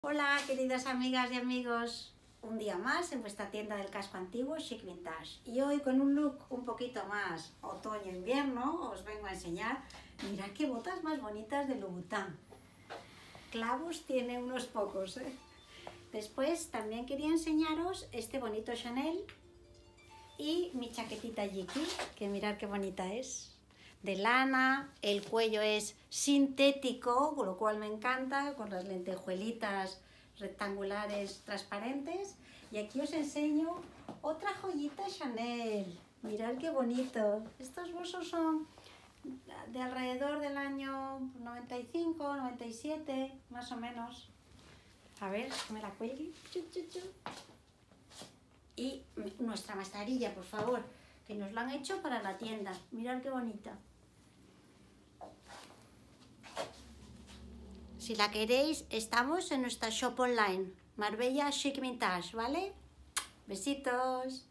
Hola queridas amigas y amigos, un día más en vuestra tienda del casco antiguo Chic Vintage, y hoy con un look un poquito más otoño-invierno os vengo a enseñar. Mirad qué botas más bonitas de Louboutin. Clavos tiene unos pocos, ¿eh? Después también quería enseñaros este bonito Chanel y mi chaquetita Jiki, que mirad qué bonita es, de lana. El cuello es sintético, con lo cual me encanta, con las lentejuelitas rectangulares transparentes. Y aquí os enseño otra joyita Chanel. Mirad qué bonito. Estos bolsos son de alrededor del año 95, 97, más o menos. A ver, que me la cuelgue. Y nuestra mascarilla, por favor, que nos la han hecho para la tienda. Mirad qué bonita. Si la queréis, estamos en nuestra shop online, Marbella Chic Vintage, ¿vale? Besitos.